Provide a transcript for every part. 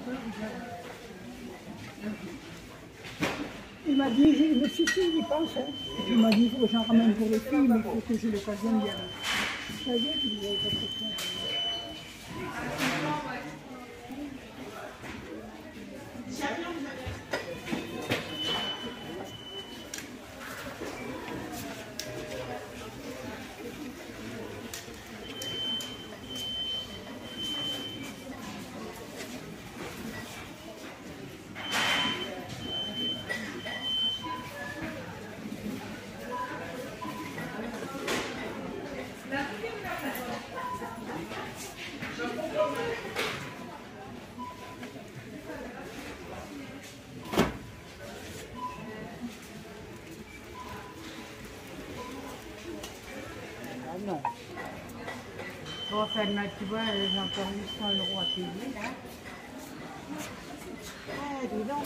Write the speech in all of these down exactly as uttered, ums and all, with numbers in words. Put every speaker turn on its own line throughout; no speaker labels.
Il m'a dit, je me suis dit, il pense. Hein. Il m'a dit, il faut que j'en ramène pour les filles, mais il faut que j'ai l'occasion d'y aller. Ça y est, qu'il y avait pas de question.
Non. Bon, enfin, tu vois, j'ai encore huit cents euros à payer, là. Ah, dis donc.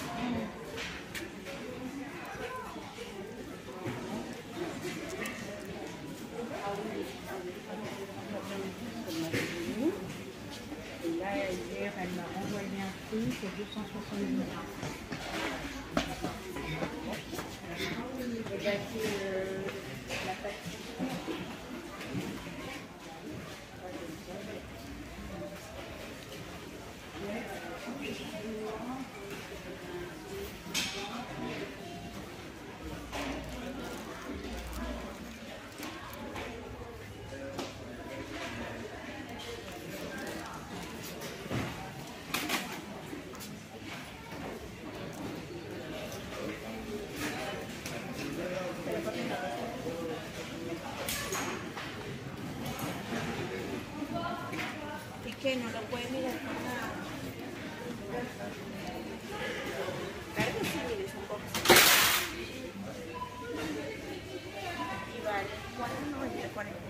Et là, hier, elle m'a envoyé un prix pour deux cent soixante-dix. Et bien, c'est euh, la facture. Que no lo puede mirar con nada. Claro que sí, mire, es un poco. Y vale, cuatro noventa y cuarenta.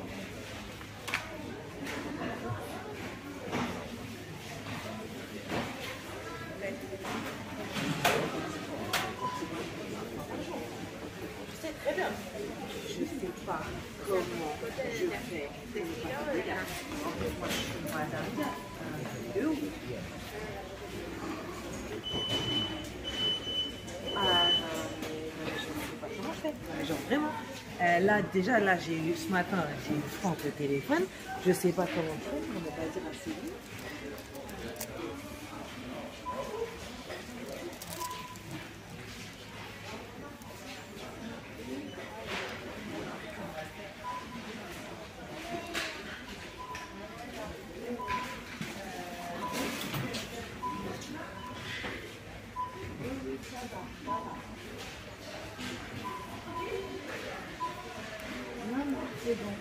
Je ne sais pas comment je fais pour ne pas te dire. En fait, moi, je suis madame de où Ah, mais je ne sais pas comment je fais. Genre, vraiment. Euh, là, déjà, là, j'ai eu ce matin, j'ai eu Franck au téléphone. Je ne sais pas comment je fais, on ne va pas dire assez vite. Non, non, c'est bon.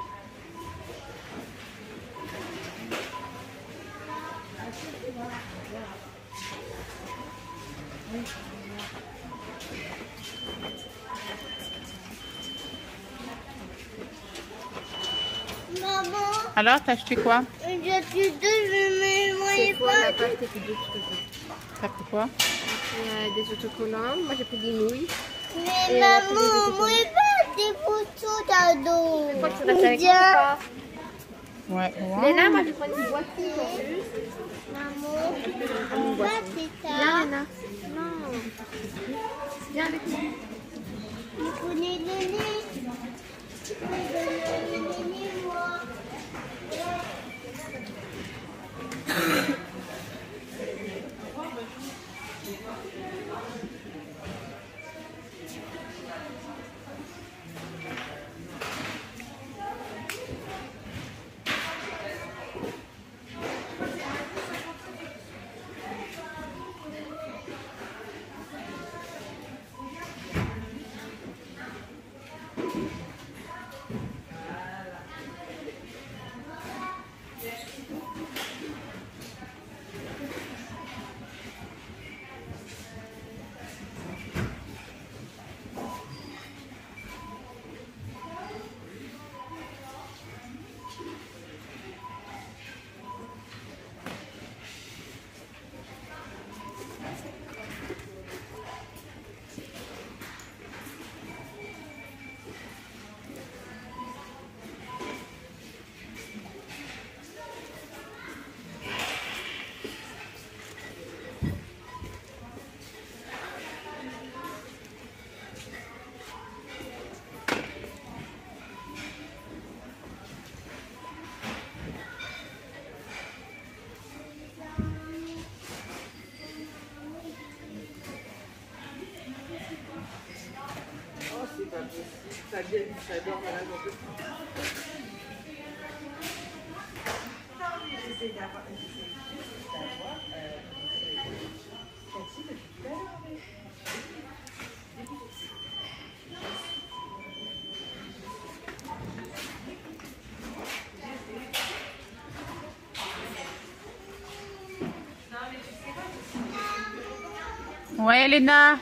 Maman,
Alors, t'as acheté quoi?
j'ai acheté deux, je ne voyais
Quoi, la
pas.
pâte et puis d'autres trucs.
T'as pris quoi?
Il y a des autocollants. Moi, j'ai pris des nouilles.
Mais
Et
maman,
elle a fait des
moi, il pas des photos d'ado.
Pourquoi tu restes avec moi ou pas?
Ouais. Wow.
Léna, moi, je prends une boîtine en plus.
Maman, on va c'est
Viens,
ça.
Léna. Non. Viens avec moi.
Vous prenez le nez. Vous prenez le nez, moi.
j'adore la journée. J'essaie d'avoir.
Ouais, Elena.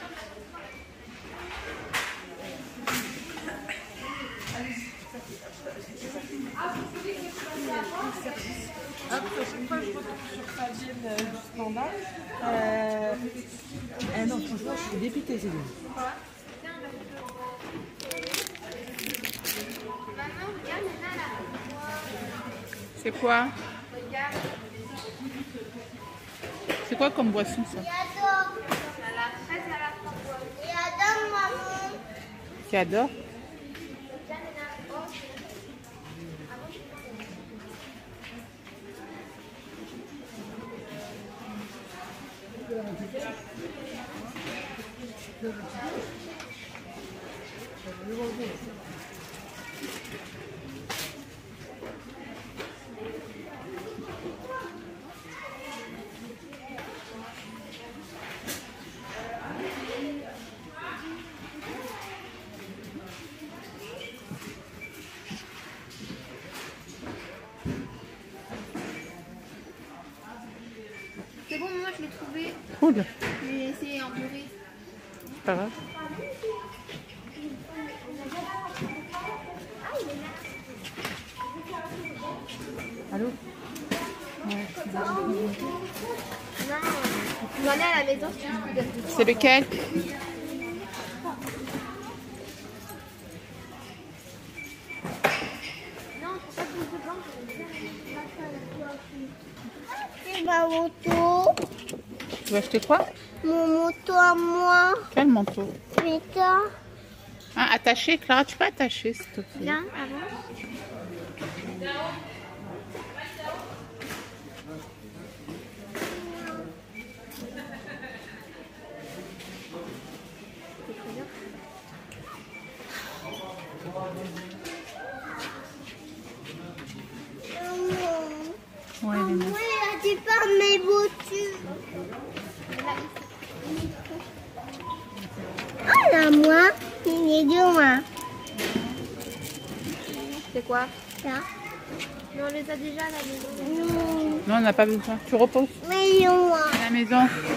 À chaque fois que je retourne sur Fabienne euh, du standard, euh... eh non, franchement, je suis dépitée, c'est bien.
Maman, regarde, Nana, là.
C'est quoi?
Regarde.
C'est quoi comme boisson ça?
J'adore.
À la fraise, à la framboise.
J'adore, maman.
Tu adores?
Regarde, Nana. Oh, c'est bon, moi je l'ai trouvé.
Cool.
J'ai essayé en purée.
C'est pas grave. Allô?
Non, tu vas aller à la maison si tu veux.
C'est lequel?
Non, faut pas que je blanc.
C'est ma moto.
Tu vas acheter quoi?
Mon moto à moi.
Quel manteau?
Mais ça.
Ah, attaché, Clara, tu peux attacher s'il te plaît.
Viens, avance.
Ouais, Elena.
Oui, c'est pas mes voitures. Ah là, moi, il est de moi.
C'est quoi?
Ça.
Mais on les a déjà à la maison.
Non,
Non, on n'a pas besoin. Tu reposes
mais moi.
à la maison.